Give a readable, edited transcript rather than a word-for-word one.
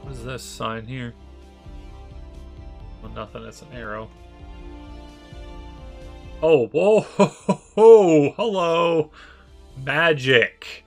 What is this sign here? Well, nothing. It's an arrow. Oh, whoa, ho, ho, ho, hello. Magic.